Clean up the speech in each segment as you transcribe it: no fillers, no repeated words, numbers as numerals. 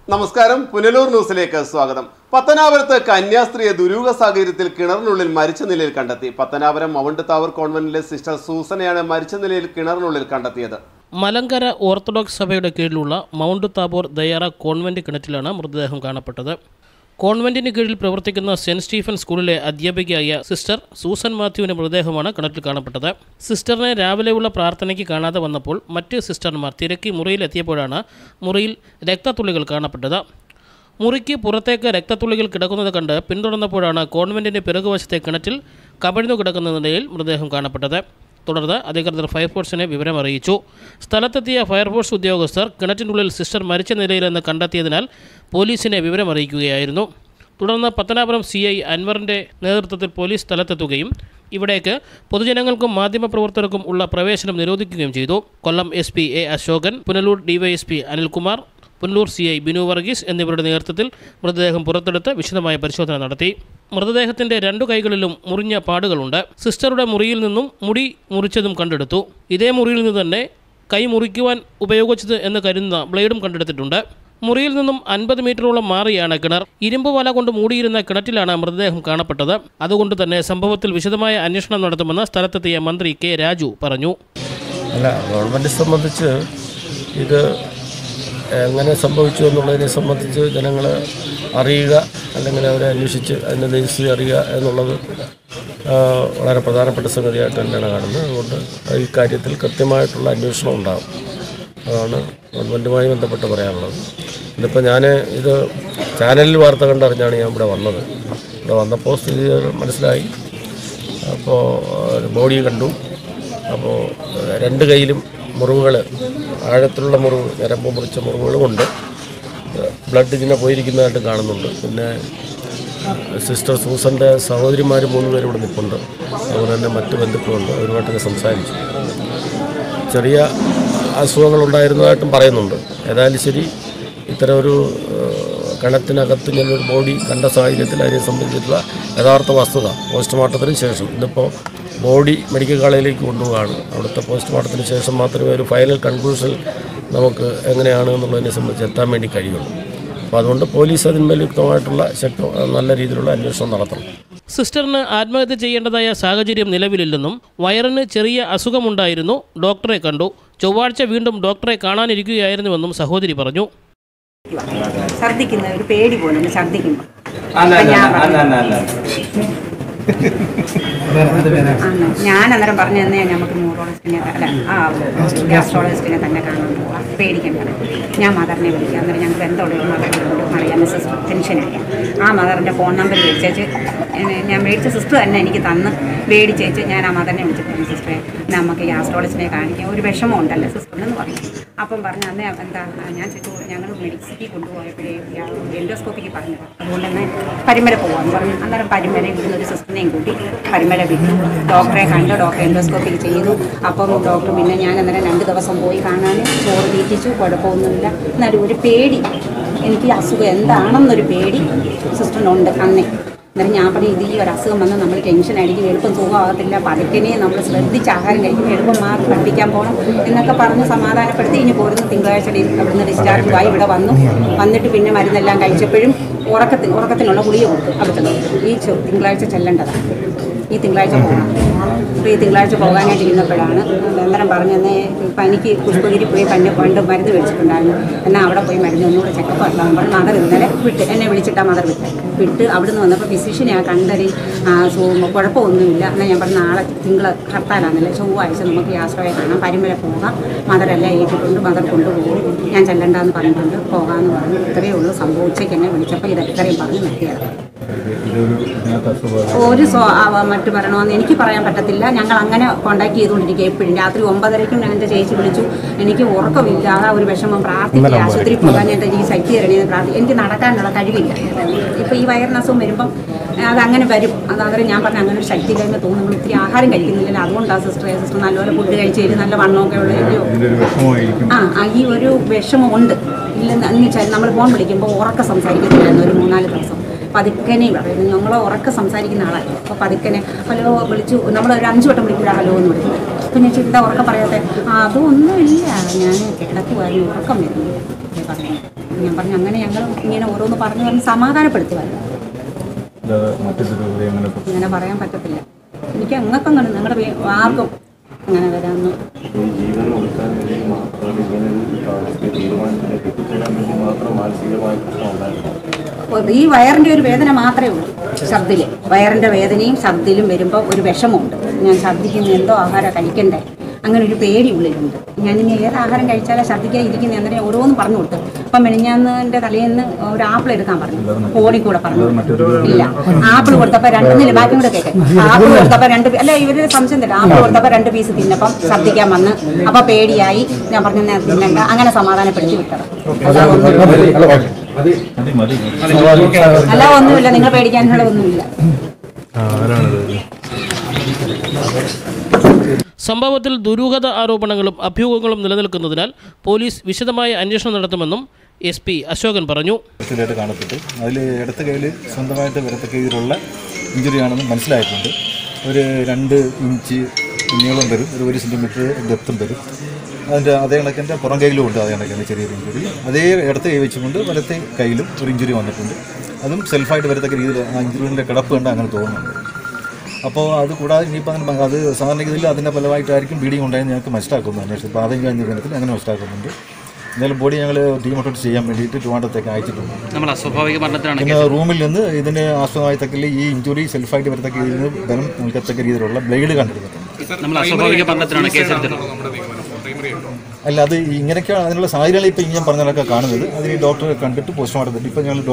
നമസ്കാരം, പുനലൂർ ന്യൂസിലേക്ക് സ്വാഗതം. പത്തനാപുരത്ത് കന്യാസ്ത്രീയെ ദുരൂഹ സാഹചര്യത്തിൽ കിണറിനുള്ളിൽ മരിച്ച നിലയിൽ കണ്ടെത്തി. പത്തനാപുരം മൗണ്ട് താവർ കോൺവെന്റിലെ സിസ്റ്റർ സൂസനെയാണ് മരിച്ച നിലയിൽ കിണറിനുള്ളിൽ കണ്ടെത്തിയത്. മലങ്കര ഓർത്തഡോക്സ് സഭയുടെ കീഴിലുള്ള മൗണ്ട് താബോർ ദയാറ കോൺവെന്റ് കിണറ്റിലാണ് മൃതദേഹം കാണപ്പെട്ടത്. കോൺവെന്റിന് കീഴിൽ പ്രവർത്തിക്കുന്ന സെന്റ് സ്റ്റീഫൻ സ്കൂളിലെ അധ്യാപികയായ സിസ്റ്റർ സൂസൻ മാത്യുവിന്റെ മൃതദേഹമാണ് കിണറ്റിൽ കാണപ്പെട്ടത്. സിസ്റ്ററിനെ രാവിലെയുള്ള പ്രാർത്ഥനയ്ക്ക് കാണാതെ വന്നപ്പോൾ മറ്റ് സിസ്റ്റർമാർ തിരക്കി മുറിയിലെത്തിയപ്പോഴാണ് മുറിയിൽ രക്തത്തുള്ളികൾ കാണപ്പെട്ടത്. മുറിക്ക് പുറത്തേക്ക് രക്തത്തുള്ളികൾ കിടക്കുന്നത് കണ്ട് പിന്തുടർന്നപ്പോഴാണ് കോൺവെന്റിന്റെ പിറകുവശത്തെ കിണറ്റിൽ കമിഴ്ന്നു കിടക്കുന്ന നിലയിൽ മൃതദേഹം കാണപ്പെട്ടത്. തുടർന്ന് അധികൃതർ ഫയർഫോഴ്സിനെ വിവരമറിയിച്ചു. സ്ഥലത്തെത്തിയ ഫയർഫോഴ്സ് ഉദ്യോഗസ്ഥർ കിണറ്റിനുള്ളിൽ സിസ്റ്റർ മരിച്ച നിലയിലെന്ന് കണ്ടെത്തിയതിനാൽ പോലീസിനെ വിവരമറിയിക്കുകയായിരുന്നു. തുടർന്ന് പത്തനാപുരം CI അൻവറിൻ്റെ നേതൃത്വത്തിൽ പോലീസ് സ്ഥലത്തെത്തുകയും ഇവിടേക്ക് പൊതുജനങ്ങൾക്കും മാധ്യമപ്രവർത്തകർക്കും ഉള്ള പ്രവേശനം നിരോധിക്കുകയും ചെയ്തു. കൊല്ലം SP A Ashokan, Punalur DYSP Anilkumar, Punalur CI Binu Varghese എന്നിവരുടെ നേതൃത്വത്തിൽ മൃതദേഹം പുറത്തെടുത്ത് വിശദമായ പരിശോധന നടത്തി. മൃതദേഹത്തിൻ്റെ 2 കൈകളിലും മുറിഞ്ഞ പാടുകളുണ്ട്. സിസ്റ്ററുടെ മുറിയിൽ നിന്നും മുടി മുറിച്ചതും കണ്ടെടുത്തു. ഇതേ മുറിയിൽ നിന്ന് തന്നെ കൈ മുറിക്കുവാൻ ഉപയോഗിച്ചത് എന്ന് കരുതുന്ന ബ്ലേഡും കണ്ടെടുത്തിട്ടുണ്ട്. മുറിയിൽ നിന്നും 50 മീറ്ററോളം മാറിയാണ് കിണർ. ഇരുമ്പ് വല കൊണ്ട് മൂടിയിരുന്ന കിണറ്റിലാണ് മൃതദേഹം കാണപ്പെട്ടത്. അതുകൊണ്ട് തന്നെ സംഭവത്തിൽ വിശദമായ അന്വേഷണം നടത്തുമെന്ന് സ്ഥലത്തെത്തിയ മന്ത്രി K രാജു പറഞ്ഞു. ഗവൺമെൻറ് സംബന്ധിച്ച് ഇത് എങ്ങനെ സംഭവിച്ചു എന്നുള്ളതിനെ സംബന്ധിച്ച് ജനങ്ങളെ അറിയുക, അല്ലെങ്കിൽ അവരെ അന്വേഷിച്ച് അതിൻ്റെ നിജസ്ഥിതി അറിയുക എന്നുള്ളത് വളരെ പ്രധാനപ്പെട്ട സംഗതിയായിട്ട് തന്നെയാണ് കാണുന്നത്. അതുകൊണ്ട് ഈ കാര്യത്തിൽ കൃത്യമായിട്ടുള്ള അന്വേഷണം ഉണ്ടാകും. അതാണ് ഗവൺമെൻറ്റുമായി ബന്ധപ്പെട്ട് പറയാനുള്ളത്. ഇതിപ്പോൾ ഞാൻ ഇത് ചാനലിൽ വാർത്ത കണ്ടറിഞ്ഞാണ് ഞാൻ ഇവിടെ വന്നത്. ഇവിടെ വന്നപ്പോൾ സ്ഥിതി മനസ്സിലായി. അപ്പോൾ ബോഡി കണ്ടു. അപ്പോൾ 2 കൈയിലും മുറിവുകൾ, ആഴത്തിലുള്ള മുറിവ്, ഞരമ്പ് മുറിച്ച മുറിവുകളുമുണ്ട്. ബ്ലഡ് ഇങ്ങനെ പോയിരിക്കുന്നതായിട്ട് കാണുന്നുണ്ട്. പിന്നെ സിസ്റ്റർ സൂസൻ്റെ സഹോദരിമാർ 3 പേര് ഇവിടെ നിൽപ്പുണ്ട്. അതുപോലെ തന്നെ മറ്റ് ബന്ധുക്കളുണ്ട്. അവരുമായിട്ടൊക്കെ സംസാരിച്ചു. ചെറിയ അസുഖങ്ങളുണ്ടായിരുന്നതായിട്ടും പറയുന്നുണ്ട്. ഏതായാലും ശരി, ഇത്തരം ഒരു കിണറ്റിനകത്ത് ഇങ്ങനൊരു ബോഡി കണ്ട സാഹചര്യത്തിൽ അതിനെ സംബന്ധിച്ചിട്ടുള്ള യഥാർത്ഥ വസ്തുത പോസ്റ്റ്മോർട്ടത്തിന് ശേഷം, ഇന്നിപ്പോൾ ബോഡി മെഡിക്കൽ കോളേജിലേക്ക് കൊണ്ടുപോവുകയാണ്. അവിടുത്തെ പോസ്റ്റ്മോർട്ടത്തിന് ശേഷം മാത്രമേ ഒരു ഫൈനൽ കൺക്ലൂഷൻ നമുക്ക് എങ്ങനെയാണ് എന്നുള്ളതിനെ സംബന്ധിച്ച് എത്താൻ വേണ്ടി കഴിയുള്ളൂ. അപ്പോൾ അതുകൊണ്ട് പോലീസ് അതിന്മേൽ യുക്തമായിട്ടുള്ള നല്ല രീതിയിലുള്ള അന്വേഷണം നടത്തണം. സിസ്റ്ററിന് ആത്മഹത്യ ചെയ്യേണ്ടതായ സാഹചര്യം നിലവിലില്ലെന്നും വയറിന് ചെറിയ അസുഖമുണ്ടായിരുന്നു, ഡോക്ടറെ കണ്ടു, ചൊവ്വാഴ്ച വീണ്ടും ഡോക്ടറെ കാണാനിരിക്കുകയായിരുന്നുവെന്നും സഹോദരി പറഞ്ഞു. ഛർദ്ദിക്കുന്ന ഒരു പേടി പോലെ ഛർദ്ദിക്കുമ്പോൾ ഞാൻ അന്നേരം പറഞ്ഞു തന്നെ നമുക്ക് ന്യൂറോളജിസ്റ്റിനെ ഗ്യാസ്ട്രോളജിസ്റ്റിനെ തന്നെ കാണാൻ പോകാം, പേടിക്കേണ്ടത്. ഞാൻ മദറിനെ വിളിക്കാം. അന്നേരം ഞങ്ങൾക്ക് എന്തുള്ള മദറിനോട് അറിയാവുന്ന സിസ്റ്റർ ടെൻഷനായി. ആ മദറിൻ്റെ ഫോൺ നമ്പർ മേടിച്ചേച്ച് ഞാൻ മേടിച്ച സിസ്റ്റർ തന്നെ എനിക്ക് തന്ന് മേടിച്ചേച്ച് ഞാൻ ആ മദറിനെ വിളിച്ചിട്ടുണ്ട്. സിസ്റ്ററെ, നമുക്ക് ഗ്യാസ്ട്രോളജിസ്റ്റിനെ കാണിക്കാം, ഒരു വിഷമം ഉണ്ടല്ലോ സിസ്റ്ററിനെന്ന് പറഞ്ഞു. അപ്പം പറഞ്ഞു അന്നേ എന്താ ഞാൻ ചോദിച്ചു, ഞങ്ങൾ മെഡിസിറ്റി കൊണ്ടുപോയപ്പോഴേ എൻഡോസ്കോപ്പിക്ക് പറഞ്ഞത്, അതുകൊണ്ട് തന്നെ പരിമല പോകാമെന്ന് പറഞ്ഞു. അന്നേരം പരിമല ഇവിടുന്ന് ഒരു സിസ്റ്ററിനെയും കൂട്ടി പരിമല വിട്ടു. ഡോക്ടറെ കണ്ട് ഡോക്ടർ എൻഡോസ്കോപ്പിക്ക് ചെയ്തു. അപ്പം ഡോക്ടർ പിന്നെ ഞാൻ അന്നേരം 2 ദിവസം പോയി കാണാൻ, ചോറ് തീറ്റിച്ചു, കുഴപ്പമൊന്നുമില്ല. എന്നാലും ഒരു പേടി, എനിക്ക് അസുഖം എന്താണെന്നൊരു പേടി സിസ്റ്ററിനുണ്ട് അന്നേ. അന്നേരം ഞാൻ പറഞ്ഞു, ഇത് ഈ ഒരു അസുഖം വന്നാൽ നമ്മൾ ടെൻഷൻ അടിക്കും, എളുപ്പം സുഖമാകത്തില്ല, പതുക്കനെ നമ്മൾ ശ്രദ്ധിച്ച് ആഹാരം കഴിക്കും, എളുപ്പം മാർക്ക് പഠിപ്പിക്കാൻ പോകണം എന്നൊക്കെ പറഞ്ഞ് സമാധാനപ്പെടുത്തി ഇനി പോരുന്നു. തിങ്കളാഴ്ച അവിടുന്ന് ഡിസ്ചാർജ് ഇവിടെ വന്നിട്ട് പിന്നെ മരുന്നെല്ലാം കഴിച്ചപ്പോഴും ഉറക്കത്തിനുള്ള ഗുളിക കൊടുത്തു. അവിടുത്തെ ഈ തിങ്കളാഴ്ച ചെല്ലേണ്ടതാണ്, ഈ തിങ്കളാഴ്ച പോകണം. അപ്പോൾ ഈ തിങ്കളാഴ്ച പോകാനായിട്ട് ഇരുന്നപ്പോഴാണ് അന്നേരം പറഞ്ഞെന്നേ പനിക്ക് പുഷ്പഗിരി പോയി പണ്ട് മരുന്ന് മേടിച്ചിട്ടുണ്ടായിരുന്നു, എന്നാൽ അവിടെ പോയി മരുന്ന് ഒന്നുകൂടെ ചെക്കപ്പ് നടത്താൻ പറഞ്ഞു. മദർ ഇന്നലെ എന്നെ വിളിച്ചിട്ടാണ് മദർ വിട്ട് അവിടുന്ന് വന്നപ്പോൾ ഫിസിഷ്യനെ കണ്ടറി കുഴപ്പമൊന്നുമില്ല. എന്നാൽ ഞാൻ പറഞ്ഞു നാളെ തിങ്കൾ ഹർത്താലാണല്ലേ, ചൊവ്വാഴ്ച നമുക്ക് യാത്രയെ കാണാം, പരിമല പോകാം, മദറെല്ലാം ഏറ്റിട്ടുണ്ട്, മദർ കൊണ്ടുപോകും, ഞാൻ ചെല്ലണ്ടെന്ന് പറഞ്ഞിട്ടുണ്ട്, പോകാമെന്ന് പറഞ്ഞു. ഇത്രയേ ഉള്ളൂ സംഭവം. ഉച്ചയ്ക്ക് എന്നെ വിളിച്ചപ്പോൾ ഇത് ഇത്രയും പറഞ്ഞ് നിർത്തിയത്. ഒരു മറ്റു പറയണമെന്ന് എനിക്ക് പറയാൻ പറ്റത്തില്ല. ഞങ്ങൾ അങ്ങനെ കോണ്ടാക്ട് ചെയ്തുകൊണ്ടിരിക്കുക എപ്പോഴും. രാത്രി 9:30 ഞാൻ എൻ്റെ ചേച്ചി വിളിച്ചു, എനിക്ക് ഉറക്കമില്ലാതെ ഒരു വിഷമം, പ്രാർത്ഥിക്കുക, ആശുപത്രി പോകാൻ ഞാൻ എനിക്ക് ശക്തി തരണേന്ന് പ്രാർത്ഥിക്കും. എനിക്ക് നടക്കാനുള്ള കഴിവില്ല. ഇപ്പോൾ ഈ വയറിന് അസുഖം വരുമ്പം അതങ്ങനെ വരും. അതന്നേരം ഞാൻ പറഞ്ഞ അങ്ങനെ ഒരു ശക്തി ഇല്ലായ്മ തോന്നുന്നു, നമ്മൾ ഒത്തിരി ആഹാരം കഴിക്കുന്നില്ല, അതുകൊണ്ടാണ് സിസ്റ്റർ നല്ലപോലെ ഫുഡ് കഴിച്ച് തരും, നല്ല വണ്ണമൊക്കെ ഉള്ളതിൻ്റെയോ ഈ ഒരു വിഷമമുണ്ട്. ഇല്ലെന്ന് വെച്ചാൽ നമ്മൾ ഫോൺ വിളിക്കുമ്പോൾ ഉറക്കം സംസാരിക്കുന്നില്ലായിരുന്നു ഒരു 3-4 ദിവസം. പതുക്കനെ പറയുന്നത്, ഞങ്ങൾ ഉറക്കം സംസാരിക്കുന്ന ആളാണ്. അപ്പോൾ പതുക്കനെ ഹലോ വിളിച്ചു, നമ്മളൊരു 5 വട്ടം വിളിക്കില്ല ഹലോ എന്ന് വിളിച്ചു. പിന്നെ ചിന്ത ഉറക്കം പറയാതെ അതൊന്നുമില്ല, ഞാൻ കിടക്കുമായിരുന്നു, ഉറക്കം വരുന്നു പറഞ്ഞു. ഞാൻ പറഞ്ഞു അങ്ങനെ ഞങ്ങൾ ഇങ്ങനെ ഓരോന്ന് പറഞ്ഞ് സമാധാനപ്പെടുത്തുമായിരുന്നു. അങ്ങനെ പറയാൻ പറ്റത്തില്ല. എനിക്ക് അങ്ങൊക്കെ നിങ്ങളുടെ ആർക്കും അങ്ങനെ വരാമെന്ന് ഈ വയറിൻ്റെ ഒരു വേദന മാത്രമേ ഉള്ളൂ. ഛർദിൽ വയറിൻ്റെ വേദനയും ഛർദിലും വരുമ്പോൾ ഒരു വിഷമമുണ്ട്. ഞാൻ ഛർദിക്കുന്ന എന്തോ ആഹാരം കഴിക്കണ്ടേ അങ്ങനെ ഒരു പേടി ഉള്ളിലുണ്ട്. ഞാനിനി ഏത് ആഹാരം കഴിച്ചാലും ഛർദിക്കാൻ ഇരിക്കുന്ന എന്നതിനെ ഓരോന്നും പറഞ്ഞു കൊടുത്തു. അപ്പം മെനിഞ്ഞാന്നിൻ്റെ തലേന്ന് ഒരു ആപ്പിൾ എടുക്കാൻ പറഞ്ഞു. ഫോണിൽ കൂടെ പറഞ്ഞു. ഇല്ല, ആപ്പിൾ കൊടുത്തപ്പോൾ ബാക്കി കൂടെ കേൾക്കാം. ആപ്പിൾ കൊടുത്തപ്പോൾ അല്ല ഇവർ സംശയം തരാം. ആപ്പിൾ കൊടുത്തപ്പോൾ 2 പീസ് തിന്നപ്പം ഛർദിക്കാൻ വന്ന് അപ്പോൾ പേടിയായി. ഞാൻ പറഞ്ഞു തിന്നണ്ട, അങ്ങനെ സമാധാനപ്പെടുത്തി വിട്ടത്. അല്ല ഒന്നുമില്ല, നിങ്ങൾ പേടിക്കാനുള്ള ഒന്നുമില്ല. സംഭവത്തിൽ ദുരൂഹത ആരോപണങ്ങളും അഭ്യൂഹങ്ങളും നിലനിൽക്കുന്നതിനാൽ പോലീസ് വിശദമായ അന്വേഷണം നടത്തുമെന്നും SP അശോകൻ പറഞ്ഞു. കാണപ്പെട്ടു. അതിൽ ഇടത്ത കൈയിൽ സ്വന്തമായിട്ട് ഇടത്ത കൈയിലുള്ള ഇഞ്ചുറിയാണെന്ന് മനസ്സിലായിട്ടുണ്ട്. ഒരു 2 ഇഞ്ച് നീളം വരും, ഒരു 1 സെൻറ്റിമീറ്റർ ഡെപ്തും വരും. അതിൻ്റെ അതേ കണക്കിൻ്റെ പുറം കൈയിലും ഉണ്ട് അതേ കണക്കിൻ്റെ ചെറിയൊരു ഇഞ്ചുറി. അതേ ഇടത്ത് കൈ വെച്ചുകൊണ്ട് വലത്തെ കൈയിലും ഒരു ഇഞ്ചുറി വന്നിട്ടുണ്ട്. അതും സെൽഫായിട്ട് വരത്തക്ക രീതിയിൽ ആ ഇഞ്ചുറിൻ്റെ കിടപ്പ് കണ്ട് അങ്ങനെ തോന്നുന്നുണ്ട്. അപ്പോൾ അത് കൂടാതെ ഇനിയിപ്പോൾ അത് സാധാരണ രീതിയിൽ അതിൻ്റെ ഫലമായിട്ടായിരിക്കും ബ്ലീഡിങ് ഉണ്ടായെന്ന് ഞങ്ങൾക്ക് മനസ്സിലാക്കുന്നു. അന്വേഷണം പ്രാഥമിക അന്വേഷണത്തിൽ അങ്ങനെ മനസ്സിലാക്കുന്നുണ്ട്. എന്തായാലും ബോഡി ഞങ്ങൾ ഡീമോട്ടോട്ട് ചെയ്യാൻ വേണ്ടിയിട്ട് ട്രിവാൻഡ്രത്തേക്ക് അയച്ചിട്ടുണ്ട്. പിന്നെ റൂമിൽ നിന്ന് ഇതിന് ആസ്പദമായിത്തക്ക ഈ ഇഞ്ചുറി സെൽഫായിട്ട് വരത്തക്ക രീതിയിൽ നിന്ന് ബലം നിൽക്കത്തക്ക രീതിയിലുള്ള ബ്ലേഡ് കണ്ടെടുത്തിട്ടുണ്ട്. അല്ല, അത് ഇങ്ങനെയൊക്കെയാണ് അതിനുള്ള സാഹചര്യങ്ങൾ ഇപ്പോൾ ഞാൻ പറഞ്ഞതൊക്കെ കാണുന്നത്. അതിന് ഡോക്ടറെ കണ്ടിട്ട് പോസ്റ്റ്മോർട്ടം തട്ടി ഇപ്പോൾ ഞങ്ങൾ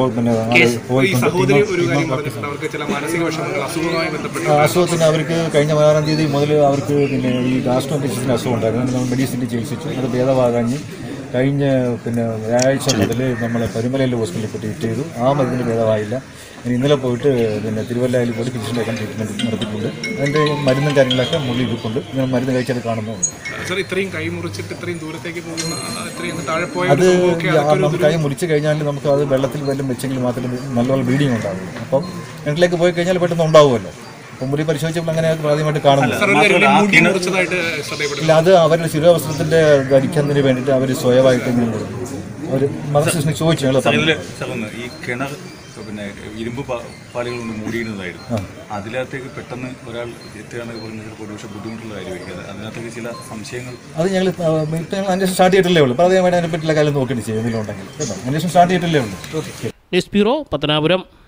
അസുഖത്തിന് അവർക്ക് കഴിഞ്ഞ 16-ാം തീയതി മുതൽ അവർക്ക് പിന്നെ ഈ ഗാസ്ട്രോഎൻറ്ററൈറ്റിസിൻ്റെ അസുഖം ഉണ്ടായിരുന്നു. നമ്മൾ മെഡിസിൻ്റെ ചികിത്സിച്ചു. അത് ഭേദമാകാഞ്ഞ് കഴിഞ്ഞ വ്യാഴാഴ്ച മുതൽ നമ്മളെ പരുമലയിലെ ഹോസ്പിറ്റലിൽ പോയി ട്രീറ്റ് ചെയ്തു. ആ മരുന്നിന് ഭേദമായില്ല. ഇന്നലെ പോയിട്ട് തിരുവല്ലയിൽ പോയി ഫിസിഷ്യനിലേക്കാണ് ട്രീറ്റ്മെൻറ്റ് നടത്തിയിട്ടുണ്ട്. അതിൻ്റെ മരുന്നും കാര്യങ്ങളൊക്കെ മുകളിൽ ഇരിപ്പുണ്ട്. ഞാൻ മരുന്ന് കഴിച്ചത് കാണുന്നു. അത് നമുക്ക് കൈ മുറിച്ച് കഴിഞ്ഞാൽ നമുക്ക് അത് വെള്ളത്തിൽ വല്ലതും വെച്ചെങ്കിൽ മാത്രമേ നല്ലപോലെ ബ്ലീഡിങ് ഉണ്ടാകും. അപ്പം കിണറ്റിലേക്ക് പോയി കഴിഞ്ഞാൽ പെട്ടെന്ന് ഉണ്ടാവുമല്ലോ. അപ്പം മുറി പരിശോധിച്ചപ്പോൾ അങ്ങനെ പ്രാഥമികമായിട്ട് കാണുന്നില്ല. ഇല്ല, അത് അവരുടെ ശിരോവസ്ത്രത്തിൻ്റെ ധരിക്കുന്നതിന് വേണ്ടിയിട്ട് അവർ സ്വയമായിട്ട് അവർ മദർസിനെ ചോദിച്ചു. ഈ കിണർ പിന്നെ ഇരുമ്പ് പാലുകൾ കൊണ്ട് മൂടിയിരുന്നതായിരുന്നു. അതിനകത്തേക്ക് പെട്ടെന്ന് ഒരാൾ എത്തുകയാണെന്ന് പറഞ്ഞാൽ ഒരുപക്ഷെ ബുദ്ധിമുട്ടുള്ള കാര്യമായിരിക്കും. അതിനകത്തേക്ക് ചില സംശയങ്ങൾ അത് ഞങ്ങൾ അന്വേഷണം സ്റ്റാർട്ട് ചെയ്തിട്ടല്ലേ ഉള്ളൂ. പ്രാഥമികമായിട്ട് അതിനെ പറ്റിയുള്ള കാര്യം നോക്കിയിട്ട് ചെയ്യുന്നില്ല ഉണ്ടെങ്കിൽ കേട്ടോ. അന്വേഷണം സ്റ്റാർട്ട് ചെയ്തിട്ടല്ലേ ഉള്ളൂ. News bureau, Pathanapuram.